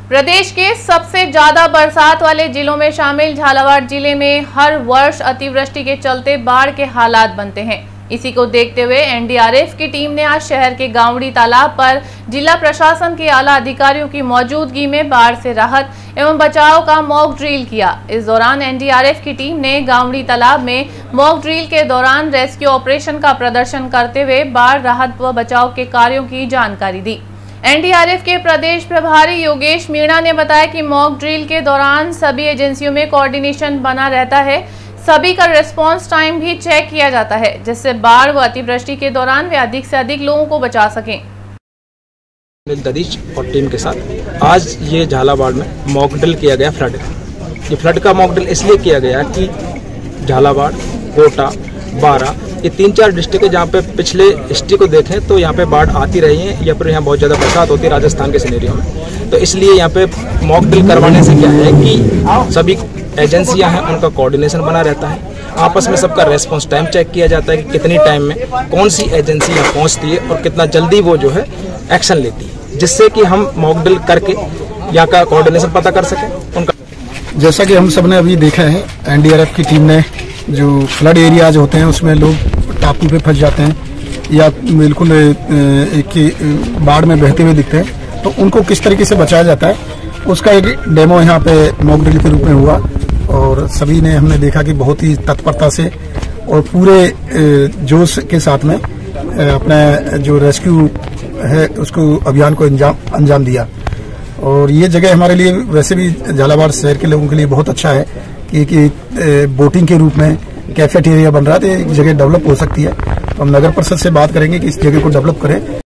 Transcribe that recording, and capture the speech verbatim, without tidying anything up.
प्रदेश के सबसे ज्यादा बरसात वाले जिलों में शामिल झालावाड़ जिले में हर वर्ष अतिवृष्टि के चलते बाढ़ के हालात बनते हैं। इसी को देखते हुए एन डी आर एफ की टीम ने आज शहर के गावड़ी तालाब पर जिला प्रशासन के आला अधिकारियों की मौजूदगी में बाढ़ से राहत एवं बचाव का मॉक ड्रिल किया। इस दौरान एन डी आर एफ की टीम ने गावड़ी तालाब में मॉक ड्रिल के दौरान रेस्क्यू ऑपरेशन का प्रदर्शन करते हुए बाढ़ राहत व बचाव के कार्यों की जानकारी दी। एन डी आर एफ के प्रदेश प्रभारी योगेश मीणा ने बताया कि मॉक ड्रिल के दौरान सभी एजेंसियों में कोऑर्डिनेशन बना रहता है, सभी का रिस्पांस टाइम भी चेक किया जाता है, जिससे बाढ़ व अतिवृष्टि के दौरान वे अधिक से अधिक लोगों को बचा सकें। ददीश और टीम के साथ आज ये झालावाड़ में मॉक ड्रिल किया गया फ्लड ये फ्लड का मॉक ड्रिल इसलिए किया गया कि झालावाड़, कोटा, बारा ये तीन चार डिस्ट्रिक्ट है जहाँ पे पिछले हिस्ट्री को देखें तो यहाँ पे बाढ़ आती रही है या फिर यहाँ बहुत ज़्यादा बरसात होती है राजस्थान के सिनेरियो में। तो इसलिए यहाँ पे मॉक ड्रिल करवाने से क्या है कि सभी एजेंसियां हैं उनका कोऑर्डिनेशन बना रहता है, आपस में सबका रेस्पॉन्स टाइम चेक किया जाता है कि कितनी टाइम में कौन सी एजेंसी यहाँ पहुँचती है और कितना जल्दी वो जो है एक्शन लेती है, जिससे कि हम मॉक ड्रिल करके यहाँ का कोऑर्डिनेशन पता कर सकें उनका। जैसा कि हम सब ने अभी देखा है, एन डी आर एफ की टीम ने जो फ्लड एरियाज होते हैं उसमें लोग टापू पे फंस जाते हैं या बिल्कुल एक बाढ़ में बहते हुए दिखते हैं, तो उनको किस तरीके से बचाया जाता है उसका एक डेमो यहाँ पे मॉक ड्रिल के रूप में हुआ और सभी ने हमने देखा कि बहुत ही तत्परता से और पूरे जोश के साथ में अपना जो रेस्क्यू है उसको अभियान को अंजाम अंजाम दिया। और ये जगह हमारे लिए वैसे भी झालावाड़ शहर के लोगों के लिए बहुत अच्छा है कि, कि बोटिंग के रूप में कैफेटेरिया बन रहा है, तो एक जगह डेवलप हो सकती है। तो हम नगर परिषद से बात करेंगे कि इस जगह को डेवलप करें।